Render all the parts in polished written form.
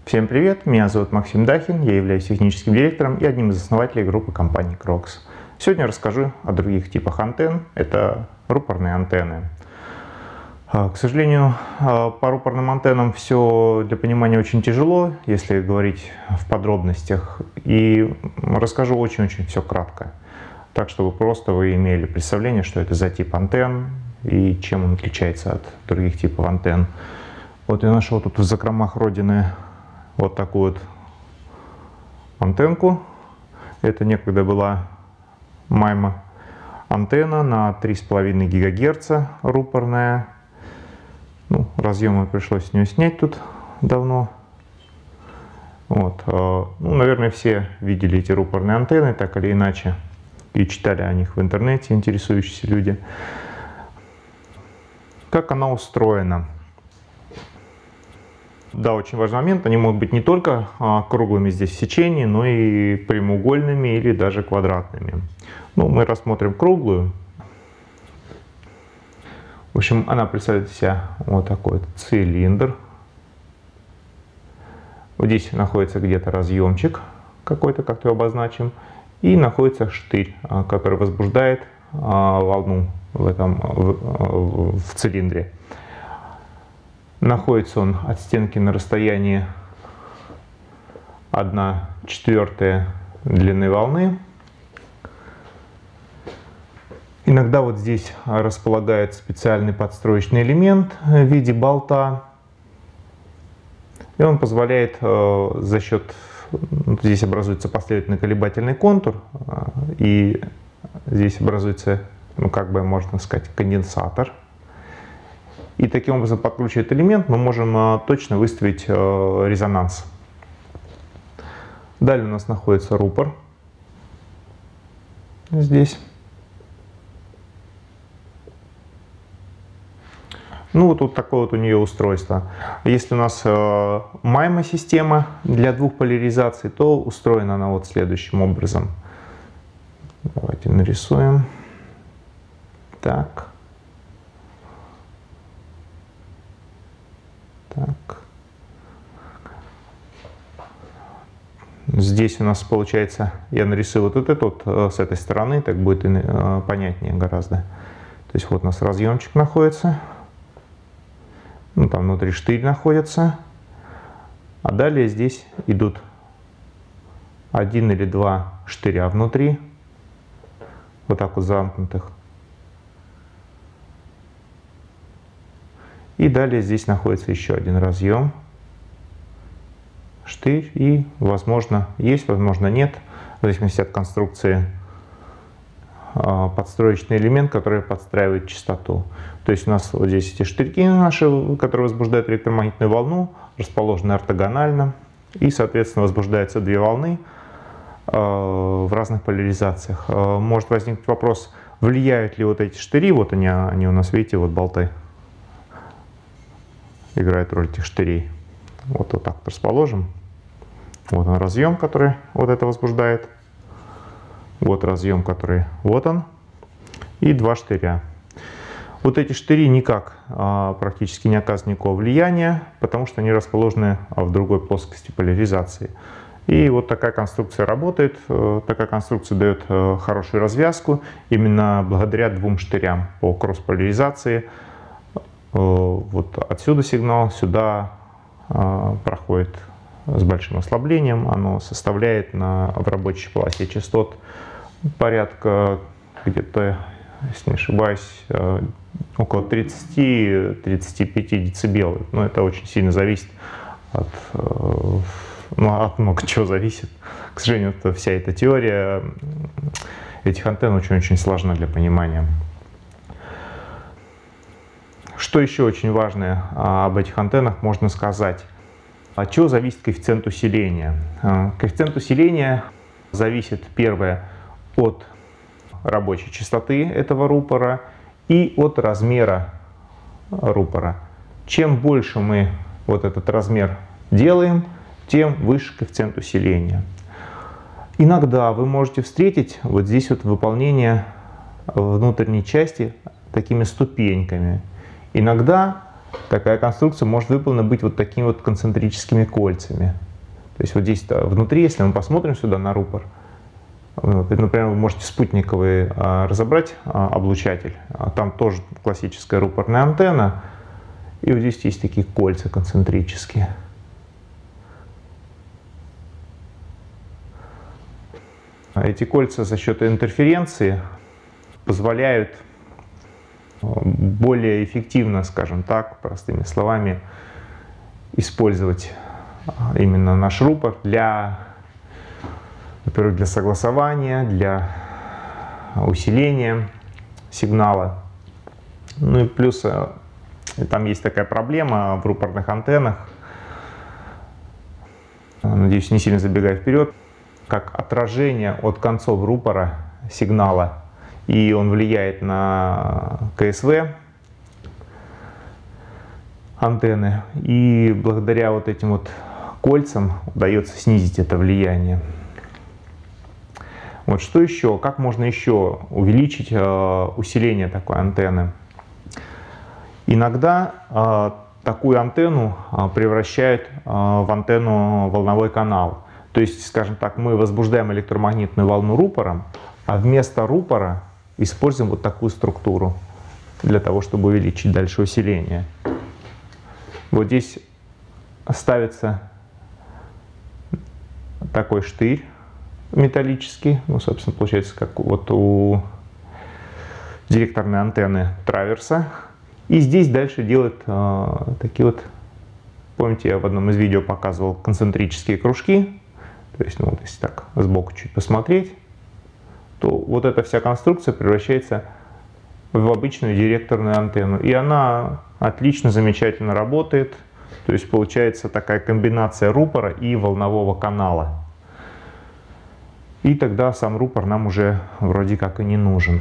Всем привет, меня зовут Максим Дахин, я являюсь техническим директором и одним из основателей группы компании Crocs. Сегодня расскажу о других типах антенн, это рупорные антенны. К сожалению, по рупорным антеннам все для понимания очень тяжело, если говорить в подробностях, и расскажу очень-очень все кратко, так чтобы просто вы имели представление, что это за тип антенн и чем он отличается от других типов антенн. Вот я нашел тут в закромах родины вот такую вот антенку. Это некогда была MIMO антенна на 3,5 ГГц рупорная. Ну, разъемы пришлось с нее снять тут давно. Вот. Ну, наверное, все видели эти рупорные антенны, так или иначе, и читали о них в интернете, интересующиеся люди. Как она устроена? Да, очень важный момент. Они могут быть не только круглыми здесь в сечении, но и прямоугольными или даже квадратными. Ну, мы рассмотрим круглую. В общем, она представляет из себя вот такой вот цилиндр. Вот здесь находится где-то разъемчик какой-то, как его обозначим. И находится штырь, который возбуждает волну в цилиндре. Находится он от стенки на расстоянии 1/4 длины волны. Иногда вот здесь располагается специальный подстроечный элемент в виде болта. И он позволяет за счет... Здесь образуется последовательный колебательный контур. И здесь образуется, ну как бы можно сказать, конденсатор. И таким образом, подкручивая этот элемент, мы можем точно выставить резонанс. Далее у нас находится рупор. Здесь. Ну, вот тут такое вот у нее устройство. Если у нас MIMO система для двух поляризаций, то устроена она вот следующим образом. Давайте нарисуем. Так. Так. Здесь у нас получается, я нарисую вот это вот с этой стороны, так будет понятнее гораздо. То есть вот у нас разъемчик находится, ну, там внутри штырь находится, а далее здесь идут один или два штыря внутри, вот так вот замкнутых. И далее здесь находится еще один разъем, штырь и, возможно, есть, возможно, нет, в зависимости от конструкции, подстроечный элемент, который подстраивает частоту. То есть у нас вот здесь эти штырьки наши, которые возбуждают электромагнитную волну, расположены ортогонально, и, соответственно, возбуждаются две волны в разных поляризациях. Может возникнуть вопрос, влияют ли вот эти штыри, вот они у нас, видите, вот болты, играет роль этих штырей. Вот так вот расположим. Вот он разъем, который вот это возбуждает. Вот разъем, который вот он. И два штыря. Вот эти штыри никак практически не оказывают никакого влияния, потому что они расположены в другой плоскости поляризации. И вот такая конструкция работает. Такая конструкция дает хорошую развязку именно благодаря двум штырям по кросс-поляризации. Вот отсюда сигнал, сюда проходит с большим ослаблением. Оно составляет в рабочей полосе частот порядка где-то, если не ошибаюсь, около 30-35 дБ. Но это очень сильно зависит от много чего зависит. К сожалению, вся эта теория этих антенн очень-очень сложна для понимания. Что еще очень важное об этих антеннах можно сказать? От чего зависит коэффициент усиления? Коэффициент усиления зависит, первое, от рабочей частоты этого рупора и от размера рупора. Чем больше мы вот этот размер делаем, тем выше коэффициент усиления. Иногда вы можете встретить вот здесь вот выполнение внутренней части такими ступеньками. Иногда такая конструкция может выполнена быть вот такими вот концентрическими кольцами. То есть вот здесь внутри, если мы посмотрим сюда на рупор, например, вы можете спутниковый разобрать облучатель, там тоже классическая рупорная антенна, и вот здесь есть такие кольца концентрические. Эти кольца за счет интерференции позволяют более эффективно, скажем так, простыми словами, использовать именно наш рупор для, во-первых, для согласования, для усиления сигнала. Ну и плюс там есть такая проблема в рупорных антеннах, надеюсь, не сильно забегая вперед, как отражение от концов рупора сигнала, и он влияет на КСВ антенны, и благодаря вот этим вот кольцам удается снизить это влияние. Вот что еще? Как можно еще увеличить усиление такой антенны? Иногда такую антенну превращают в антенну волновой канал. То есть, скажем так, мы возбуждаем электромагнитную волну рупором, а вместо рупора используем вот такую структуру для того, чтобы увеличить дальше усиление. Вот здесь ставится такой штырь металлический, ну, собственно, получается, как вот у директорной антенны траверса. И здесь дальше делают такие вот, помните, я в одном из видео показывал концентрические кружки. То есть, ну, вот если так сбоку чуть посмотреть, то вот эта вся конструкция превращается в обычную директорную антенну. И она отлично, замечательно работает. То есть получается такая комбинация рупора и волнового канала. И тогда сам рупор нам уже вроде как и не нужен.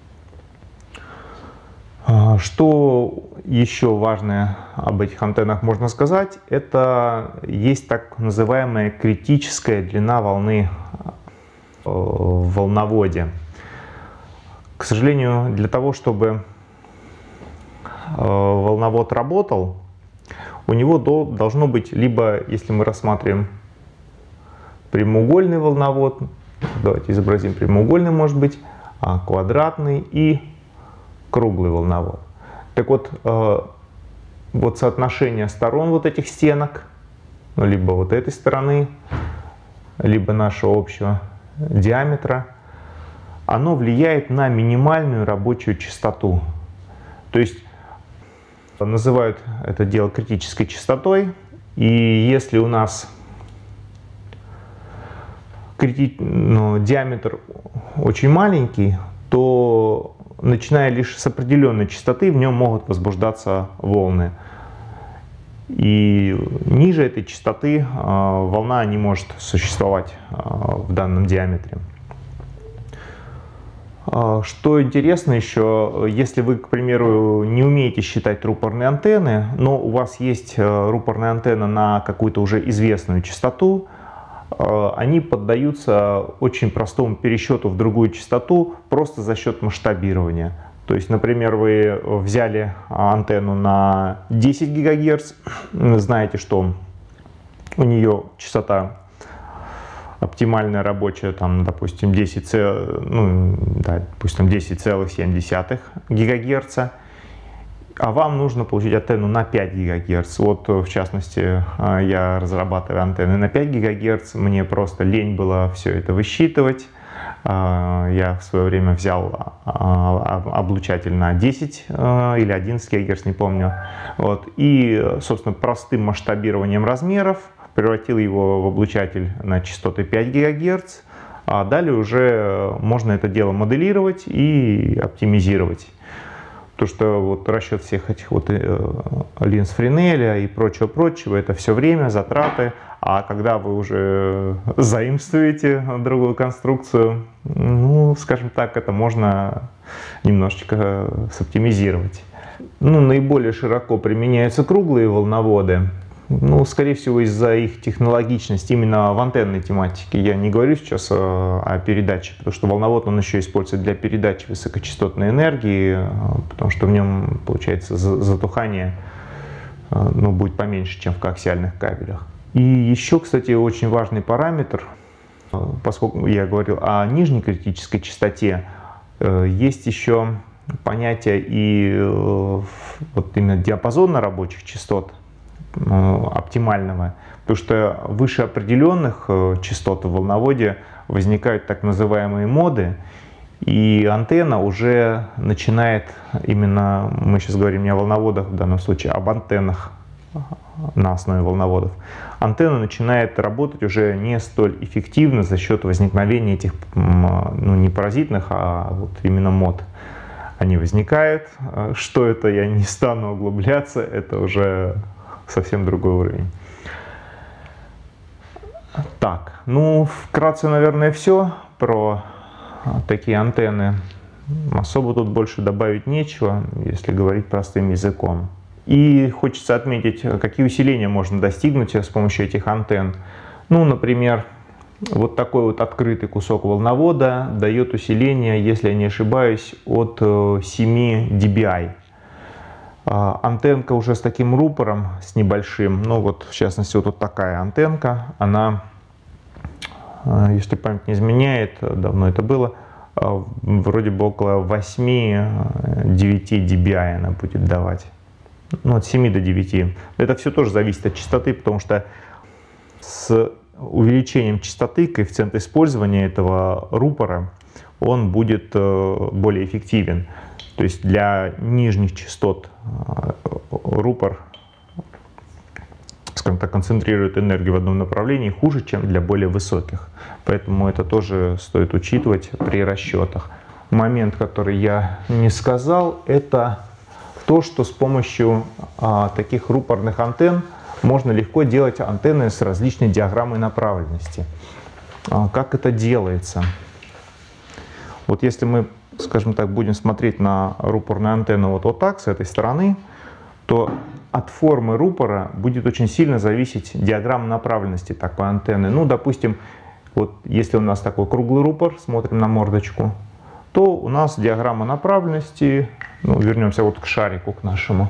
Что еще важное об этих антеннах можно сказать, это есть так называемая критическая длина волны в волноводе. К сожалению, для того, чтобы волновод работал, у него должно быть либо, если мы рассматриваем прямоугольный волновод, давайте изобразим прямоугольный, может быть, квадратный и круглый волновод. Так вот, вот соотношение сторон вот этих стенок, ну, либо вот этой стороны, либо нашего общего диаметра, оно влияет на минимальную рабочую частоту. То есть называют это дело критической частотой, и если у нас диаметр очень маленький, то начиная лишь с определенной частоты в нем могут возбуждаться волны. И ниже этой частоты волна не может существовать в данном диаметре. Что интересно еще, если вы, к примеру, не умеете считать рупорные антенны, но у вас есть рупорная антенна на какую-то уже известную частоту, они поддаются очень простому пересчету в другую частоту просто за счет масштабирования. То есть, например, вы взяли антенну на 10 ГГц, знаете, что у нее частота оптимальная рабочая, там, допустим, 10,7 ГГц, а вам нужно получить антенну на 5 ГГц. Вот, в частности, я разрабатываю антенны на 5 ГГц, мне просто лень было все это высчитывать. Я в свое время взял облучатель на 10 или 11 ГГц, не помню. Вот. И, собственно, простым масштабированием размеров превратил его в облучатель на частоты 5 ГГц. А далее уже можно это дело моделировать и оптимизировать. То, что вот расчет всех этих вот линз Френеля и прочего, это все время, затраты. А когда вы уже заимствуете другую конструкцию, ну, скажем так, это можно немножечко соптимизировать. Ну, наиболее широко применяются круглые волноводы. Ну, скорее всего, из-за их технологичности именно в антенной тематике. Я не говорю сейчас о передаче, потому что волновод он еще используется для передачи высокочастотной энергии, потому что в нем получается затухание ну, будет поменьше, чем в коаксиальных кабелях. И еще, кстати, очень важный параметр, поскольку я говорил о нижней критической частоте, есть еще понятие и вот именно диапазона рабочих частот оптимального, потому что выше определенных частот в волноводе возникают так называемые моды, и антенна уже начинает, именно мы сейчас говорим не о волноводах в данном случае, а об антеннах на основе волноводов, антенна начинает работать уже не столь эффективно за счет возникновения этих, ну, не паразитных, а вот именно мод. Они возникают. Что это, я не стану углубляться, это уже совсем другой уровень. Так, ну, вкратце, наверное, все про такие антенны. Особо тут больше добавить нечего, если говорить простым языком. И хочется отметить, какие усиления можно достигнуть с помощью этих антенн. Ну, например, вот такой вот открытый кусок волновода дает усиление, если я не ошибаюсь, от 7 dBi. Антенка уже с таким рупором, с небольшим, ну вот в частности вот такая антенка, она, если память не изменяет, давно это было, вроде бы около 8-9 dBi она будет давать. Ну, от 7 до 9. Это все тоже зависит от частоты, потому что с увеличением частоты коэффициент использования этого рупора он будет более эффективен. То есть для нижних частот рупор, скажем так, концентрирует энергию в одном направлении хуже, чем для более высоких. Поэтому это тоже стоит учитывать при расчетах. Момент, который я не сказал, это то, что с помощью таких рупорных антенн можно легко делать антенны с различной диаграммой направленности. Как это делается? Вот если мы, скажем так, будем смотреть на рупорную антенну вот так, с этой стороны, то от формы рупора будет очень сильно зависеть диаграмма направленности такой антенны. Ну, допустим, вот если у нас такой круглый рупор, смотрим на мордочку, то у нас диаграмма направленности, ну, вернемся вот к шарику, к нашему,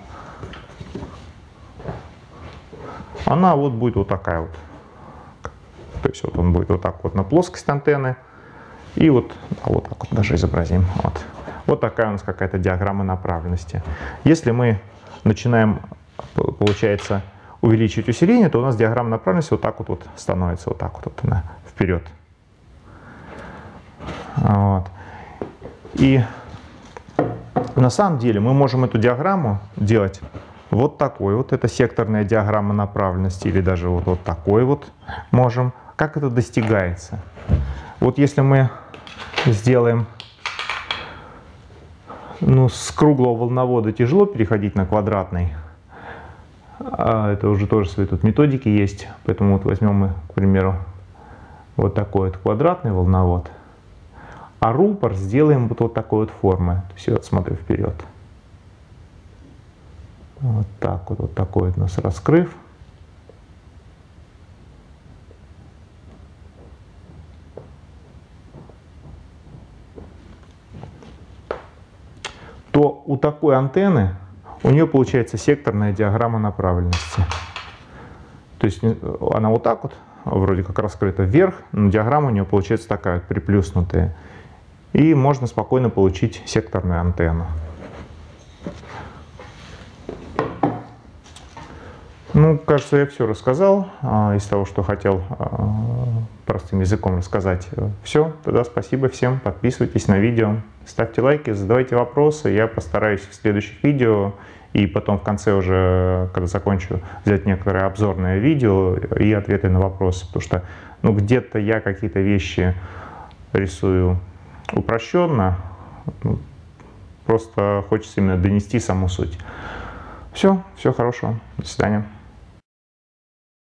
она вот будет вот такая вот. То есть вот он будет вот так вот на плоскость антенны. И вот, да, вот так вот даже изобразим. Вот такая у нас какая-то диаграмма направленности. Если мы начинаем, получается, увеличивать усиление, то у нас диаграмма направленности вот так вот становится, вот так вот она вперед. Вот. И на самом деле мы можем эту диаграмму делать вот такой вот. Это секторная диаграмма направленности, или даже вот такой вот можем. Как это достигается? Вот если мы сделаем, ну, с круглого волновода тяжело переходить на квадратный. Это уже тоже свои тут методики есть. Поэтому вот возьмем мы, к примеру, вот такой вот квадратный волновод. А рупор сделаем вот такой вот формы. То есть вот смотрю вперед. Вот так вот такой вот у нас раскрыв. То у такой антенны у нее получается секторная диаграмма направленности. То есть она вот так вот, вроде как раскрыта вверх, но диаграмма у нее получается такая вот приплюснутая. И можно спокойно получить секторную антенну. Ну, кажется, я все рассказал из того, что хотел простым языком рассказать. Все, тогда спасибо всем, подписывайтесь на видео, ставьте лайки, задавайте вопросы. Я постараюсь в следующих видео и потом в конце уже, когда закончу, взять некоторые обзорные видео и ответы на вопросы. Потому что, ну, где-то я какие-то вещи рисую упрощенно, просто хочется именно донести саму суть. Все хорошего, до свидания.